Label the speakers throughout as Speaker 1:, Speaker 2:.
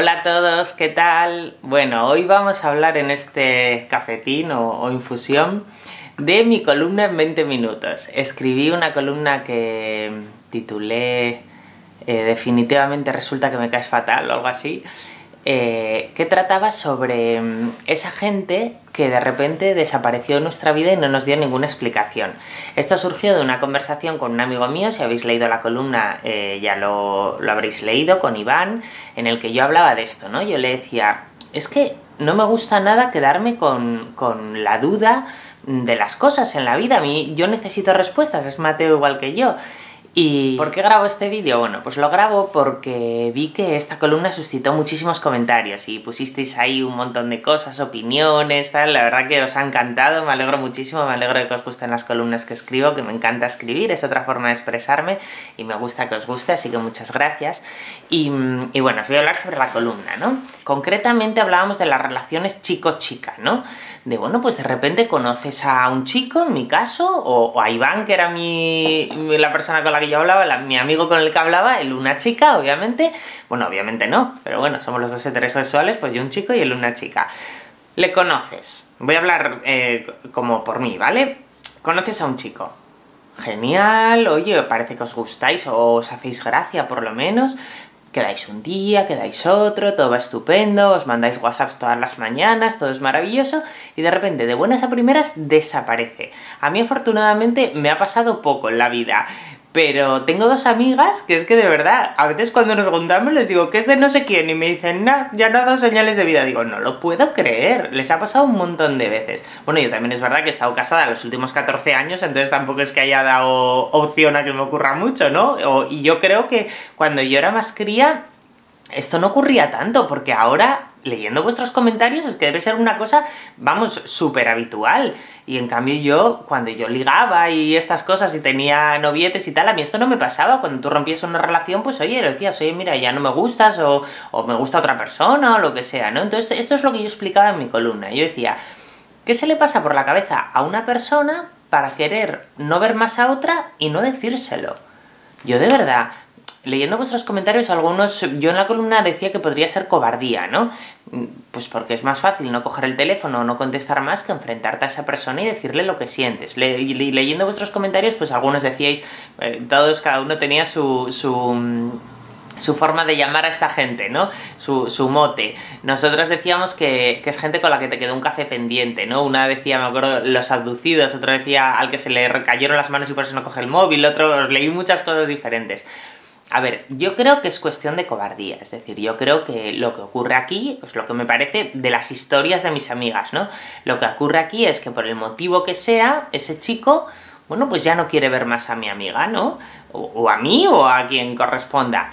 Speaker 1: Hola a todos, ¿qué tal? Bueno, hoy vamos a hablar en este cafetín o infusión de mi columna en 20 minutos. Escribí una columna que titulé definitivamente resulta que me caes fatal o algo así, que trataba sobre esa gente que de repente desapareció en nuestra vida y no nos dio ninguna explicación. Esto surgió de una conversación con un amigo mío. Si habéis leído la columna ya lo habréis leído, con Iván, en el que yo hablaba de esto, ¿no? Yo le decía, es que no me gusta nada quedarme con la duda de las cosas en la vida. Yo necesito respuestas, es Mateo igual que yo. ¿Y por qué grabo este vídeo? Bueno, pues lo grabo porque vi que esta columna suscitó muchísimos comentarios y pusisteis ahí un montón de cosas, opiniones, tal. La verdad que os ha encantado, me alegro muchísimo, me alegro de que os gusten las columnas que escribo, que me encanta escribir, es otra forma de expresarme y me gusta que os guste, así que muchas gracias. Y bueno, os voy a hablar sobre la columna, ¿no? Concretamente hablábamos de las relaciones chico-chica, ¿no? De, bueno, pues de repente conoces a un chico, en mi caso, o a Iván, que era la persona con la que yo hablaba, mi amigo con el que hablaba, él una chica, obviamente. Bueno, obviamente no, pero bueno, somos los dos heterosexuales, pues yo un chico y él una chica. Le conoces. Voy a hablar como por mí, ¿vale? Conoces a un chico. Genial, oye, parece que os gustáis o os hacéis gracia por lo menos. Quedáis un día, quedáis otro, todo va estupendo, os mandáis whatsapps todas las mañanas, todo es maravilloso, y de repente, de buenas a primeras, desaparece. A mí, afortunadamente, me ha pasado poco en la vida, pero tengo dos amigas que es que de verdad, a veces cuando nos juntamos les digo que es de no sé quién, y me dicen, nah, ya no ha dado señales de vida. Digo, no lo puedo creer, les ha pasado un montón de veces. Bueno, yo también es verdad que he estado casada los últimos 14 años, entonces tampoco es que haya dado opción a que me ocurra mucho, ¿no? Y yo creo que cuando yo era más cría, esto no ocurría tanto, porque ahora, leyendo vuestros comentarios, es que debe ser una cosa, vamos, súper habitual. Y en cambio yo, cuando yo ligaba y estas cosas y tenía novietes y tal, a mí esto no me pasaba. Cuando tú rompías una relación, pues oye, le decías, oye, mira, ya no me gustas, o me gusta otra persona, o lo que sea, ¿no? Entonces, esto es lo que yo explicaba en mi columna. Yo decía, ¿qué se le pasa por la cabeza a una persona para querer no ver más a otra y no decírselo? Yo de verdad, leyendo vuestros comentarios, algunos, yo en la columna decía que podría ser cobardía, ¿no? Pues porque es más fácil no coger el teléfono o no contestar más que enfrentarte a esa persona y decirle lo que sientes. Leyendo vuestros comentarios, pues algunos decíais, cada uno tenía su forma de llamar a esta gente, ¿no? Su mote. Nosotros decíamos que es gente con la que te quedó un café pendiente, ¿no? Una decía, me acuerdo, los abducidos, otro decía al que se le cayeron las manos y por eso no coge el móvil, otro, os leí muchas cosas diferentes. A ver, yo creo que es cuestión de cobardía, es decir, yo creo que lo que ocurre aquí, pues lo que me parece de las historias de mis amigas, ¿no? Lo que ocurre aquí es que por el motivo que sea, ese chico, bueno, pues ya no quiere ver más a mi amiga, ¿no? O a mí o a quien corresponda.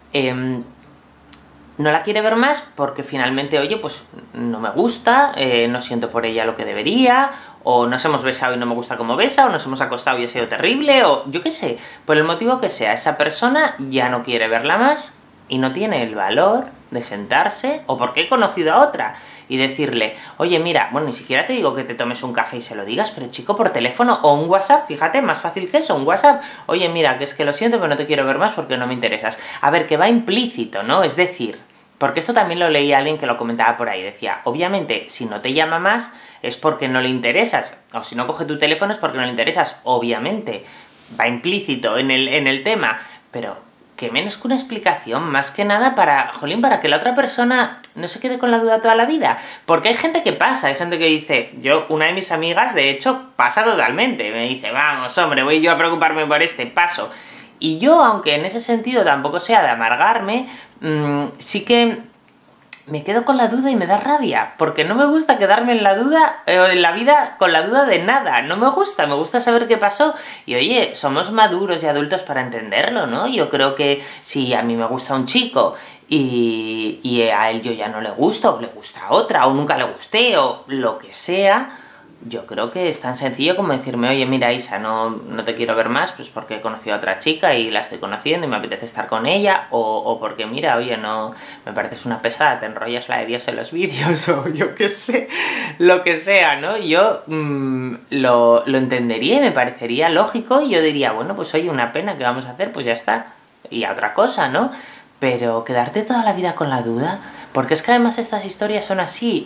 Speaker 1: No la quiere ver más porque finalmente, oye, pues no me gusta, no siento por ella lo que debería, o nos hemos besado y no me gusta cómo besa, o nos hemos acostado y ha sido terrible, o yo qué sé, por el motivo que sea, esa persona ya no quiere verla más y no tiene el valor de sentarse, o porque he conocido a otra, y decirle, oye, mira, bueno, ni siquiera te digo que te tomes un café y se lo digas, pero chico, por teléfono, o un WhatsApp, fíjate, más fácil que eso, un WhatsApp, oye, mira, que es que lo siento, pero no te quiero ver más porque no me interesas. A ver, que va implícito, ¿no? Es decir, porque esto también lo leí a alguien que lo comentaba por ahí, decía, obviamente, si no te llama más es porque no le interesas, o si no coge tu teléfono es porque no le interesas, obviamente, va implícito en el tema, pero que menos que una explicación, más que nada para, jolín, para que la otra persona no se quede con la duda toda la vida, porque hay gente que pasa, hay gente que dice, una de mis amigas, de hecho, pasa totalmente, me dice, vamos, hombre, voy yo a preocuparme por este paso. Y yo, aunque en ese sentido tampoco sea de amargarme, sí que me quedo con la duda y me da rabia, porque no me gusta quedarme en la duda, en la vida con la duda de nada, no me gusta saber qué pasó, y oye, somos maduros y adultos para entenderlo, ¿no? Yo creo que si a mí me gusta un chico y a él yo ya no le gusto, o le gusta a otra, o nunca le gusté, o lo que sea, yo creo que es tan sencillo como decirme, oye, mira, Isa, no te quiero ver más, pues porque he conocido a otra chica y la estoy conociendo y me apetece estar con ella, o porque, mira, oye, no, me pareces una pesada, te enrollas la de Dios en los vídeos, o yo qué sé, lo que sea, ¿no? Yo lo entendería y me parecería lógico, y yo diría, bueno, pues oye, una pena, ¿qué vamos a hacer? Pues ya está, y a otra cosa, ¿no? Pero quedarte toda la vida con la duda, Porque es que además estas historias son así,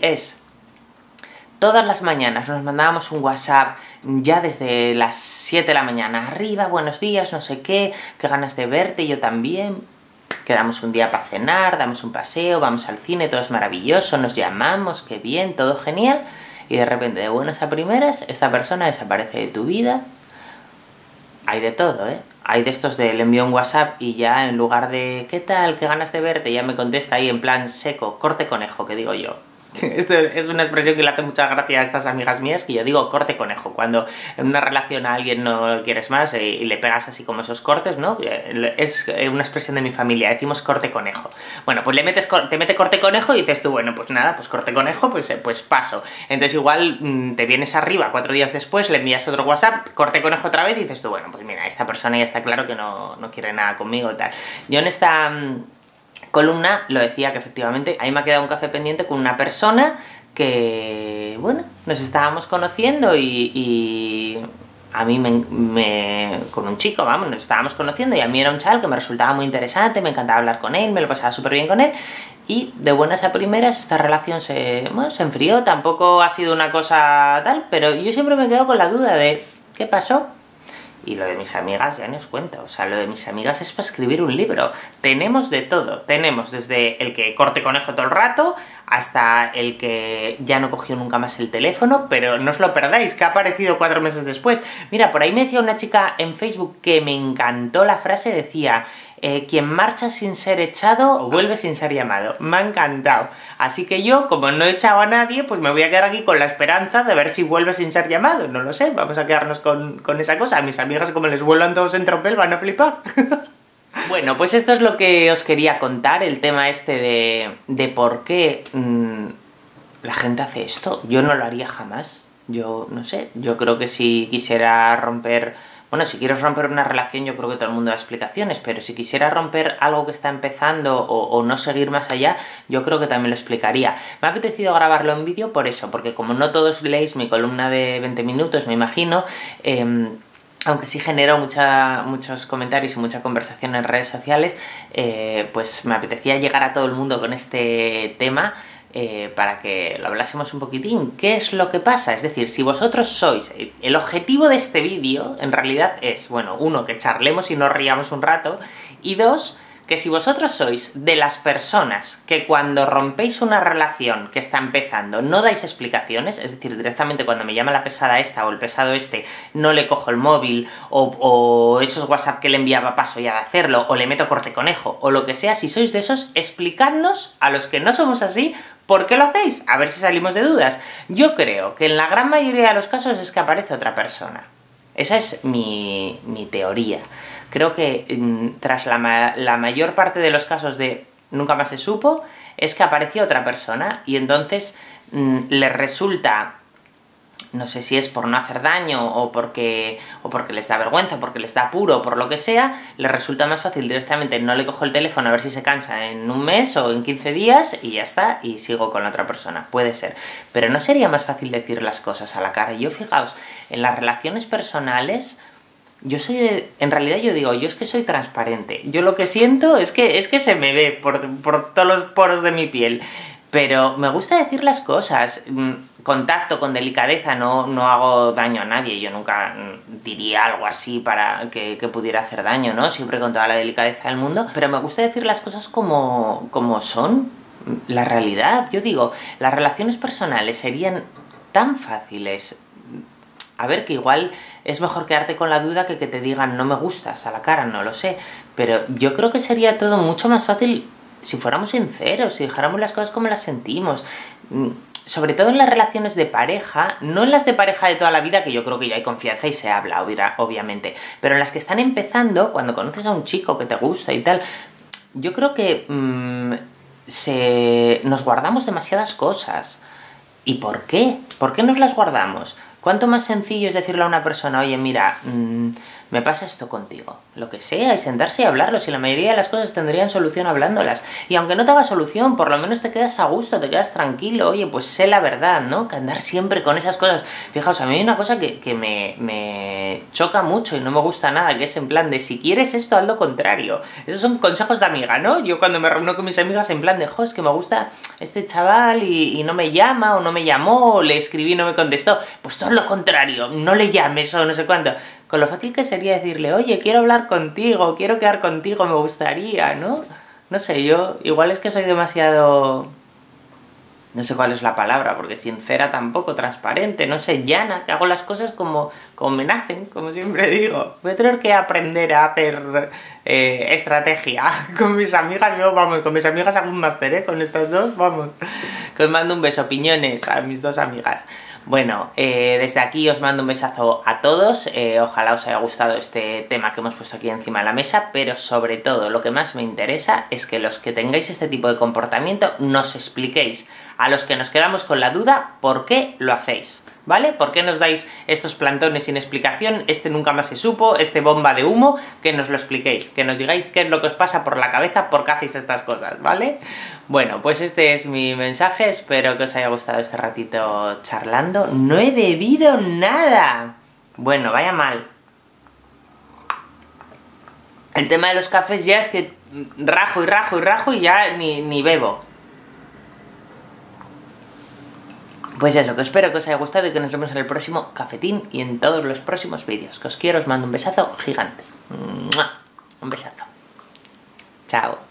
Speaker 1: todas las mañanas nos mandábamos un WhatsApp ya desde las 7 de la mañana. Arriba, buenos días, no sé qué ganas de verte, yo también. Quedamos un día para cenar, damos un paseo, vamos al cine, todo es maravilloso, nos llamamos, qué bien, todo genial. Y de repente, de buenas a primeras, esta persona desaparece de tu vida. Hay de todo, ¿eh? Hay de estos de le envío un WhatsApp y ya en lugar de ¿qué tal? ¿Qué ganas de verte? Ya me contesta ahí en plan seco, corte conejo, que digo yo. Esto es una expresión que le hace mucha gracia a estas amigas mías, que yo digo corte conejo, cuando en una relación a alguien no quieres más y le pegas así como esos cortes, ¿no? Es una expresión de mi familia, decimos corte conejo. Bueno, pues te mete corte conejo y dices tú, bueno, pues nada, pues corte conejo, pues paso. Entonces igual te vienes arriba 4 días después, le envías otro WhatsApp, corte conejo otra vez y dices tú, bueno, pues mira, esta persona ya está claro que no quiere nada conmigo y tal. Yo en esta columna lo decía que efectivamente ahí me ha quedado un café pendiente con una persona que, bueno, nos estábamos conociendo y a mí con un chico, vamos, nos estábamos conociendo y a mí era un chaval que me resultaba muy interesante, me encantaba hablar con él, me lo pasaba súper bien con él y de buenas a primeras esta relación se enfrió, tampoco ha sido una cosa tal, pero yo siempre me quedo con la duda de ¿qué pasó? Y lo de mis amigas ya no os cuento, o sea, lo de mis amigas es para escribir un libro. Tenemos de todo, tenemos desde el que corte conejo todo el rato, hasta el que ya no cogió nunca más el teléfono, pero no os lo perdáis, que ha aparecido 4 meses después. Mira, por ahí me decía una chica en Facebook que me encantó la frase, decía quien marcha sin ser echado, vuelve sin ser llamado. Me ha encantado. Así que yo, como no he echado a nadie, pues me voy a quedar aquí con la esperanza de ver si vuelve sin ser llamado. No lo sé, vamos a quedarnos con esa cosa. A mis amigas, como les vuelvan todos en tropel, van a flipar. Bueno, pues esto es lo que os quería contar, el tema este de por qué la gente hace esto. Yo no lo haría jamás. Yo, no sé, yo creo que si quisiera romper... Bueno, si quieres romper una relación yo creo que todo el mundo da explicaciones, pero si quisiera romper algo que está empezando o no seguir más allá, yo creo que también lo explicaría. Me ha apetecido grabarlo en vídeo por eso, porque como no todos leéis mi columna de 20 minutos, me imagino, aunque sí genero muchos comentarios y mucha conversación en redes sociales, pues me apetecía llegar a todo el mundo con este tema, para que lo hablásemos un poquitín. ¿Qué es lo que pasa? Es decir, si vosotros sois... El objetivo de este vídeo, en realidad, es, bueno, 1, que charlemos y nos riamos un rato, y 2, que si vosotros sois de las personas que cuando rompéis una relación que está empezando no dais explicaciones, es decir, directamente cuando me llama la pesada esta o el pesado este, no le cojo el móvil, o esos WhatsApp que le enviaba paso ya de hacerlo, o le meto corte conejo, o lo que sea, si sois de esos, explicadnos a los que no somos así, ¿por qué lo hacéis? A ver si salimos de dudas. Yo creo que en la gran mayoría de los casos es que aparece otra persona. Esa es mi teoría. Creo que tras la mayor parte de los casos de nunca más se supo, es que apareció otra persona y entonces les resulta, no sé si es por no hacer daño o porque les da vergüenza, porque les da apuro, por lo que sea, les resulta más fácil directamente no le cojo el teléfono a ver si se cansa en un mes o en 15 días y ya está, y sigo con la otra persona. Puede ser. Pero ¿no sería más fácil decir las cosas a la cara? Yo, fijaos, en las relaciones personales... Yo soy en realidad yo digo, yo es que soy transparente. Yo lo que siento es que se me ve por todos los poros de mi piel. Pero me gusta decir las cosas. Contacto, con delicadeza, no hago daño a nadie. Yo nunca diría algo así para que pudiera hacer daño, ¿no? Siempre con toda la delicadeza del mundo. Pero me gusta decir las cosas como son. La realidad. Yo digo, las relaciones personales serían tan fáciles... A ver, que igual es mejor quedarte con la duda que te digan no me gustas a la cara, no lo sé. Pero yo creo que sería todo mucho más fácil si fuéramos sinceros, si dejáramos las cosas como las sentimos. Sobre todo en las relaciones de pareja, no en las de pareja de toda la vida, que yo creo que ya hay confianza y se habla, obviamente. Pero en las que están empezando, cuando conoces a un chico que te gusta y tal, yo creo que nos guardamos demasiadas cosas. ¿Y por qué? ¿Por qué nos las guardamos? ¿Cuánto más sencillo es decirle a una persona, oye, mira, me pasa esto contigo? Lo que sea, y sentarse y hablarlo, si la mayoría de las cosas tendrían solución hablándolas. Y aunque no te haga solución, por lo menos te quedas a gusto, te quedas tranquilo, oye, pues sé la verdad, ¿no? Que andar siempre con esas cosas. Fijaos, a mí hay una cosa que me choca mucho y no me gusta nada, que es en plan de, si quieres esto, haz lo contrario. Esos son consejos de amiga, ¿no? Yo cuando me reúno con mis amigas en plan de, jo, es que me gusta este chaval y no me llama, o no me llamó, o le escribí y no me contestó, pues todo lo contrario, no le llames o no sé cuánto. Con lo fácil que sería decirle, oye, quiero hablar contigo, quiero quedar contigo, me gustaría, ¿no? No sé, yo igual es que soy demasiado... no sé cuál es la palabra, porque sincera tampoco, transparente, no sé, llana, que hago las cosas como me nacen, como siempre digo. Voy a tener que aprender a hacer estrategia con mis amigas. Yo, vamos, con mis amigas hago un máster, ¿eh? Con estas dos, vamos. Que os mando un beso, piñones, a mis dos amigas. Bueno, desde aquí os mando un besazo a todos, ojalá os haya gustado este tema que hemos puesto aquí encima de la mesa, pero sobre todo lo que más me interesa es que los que tengáis este tipo de comportamiento nos expliquéis, a los que nos quedamos con la duda, por qué lo hacéis, ¿vale? ¿Por qué nos dais estos plantones sin explicación? Este nunca más se supo, este bomba de humo, que nos lo expliquéis, que nos digáis qué es lo que os pasa por la cabeza, por qué hacéis estas cosas, ¿vale? Bueno, pues este es mi mensaje, espero que os haya gustado este ratito charlando. ¡No he bebido nada! Bueno, vaya mal. El tema de los cafés ya es que rajo y rajo y rajo y ya ni bebo. Pues eso, que espero que os haya gustado y que nos vemos en el próximo cafetín y en todos los próximos vídeos. Que os quiero, os mando un besazo gigante. Un besazo. Chao.